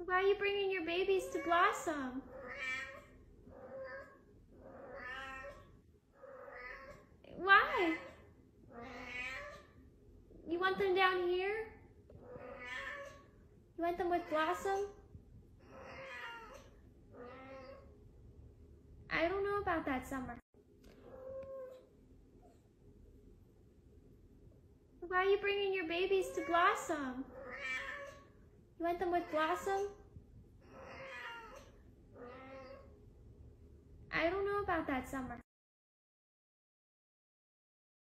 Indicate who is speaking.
Speaker 1: Why are you bringing your babies to Blossom? Why? You want them down here? You want them with Blossom? I don't know about that, Summer. Why are you bringing your babies to Blossom? You want them with Blossom? I don't know about that, Summer.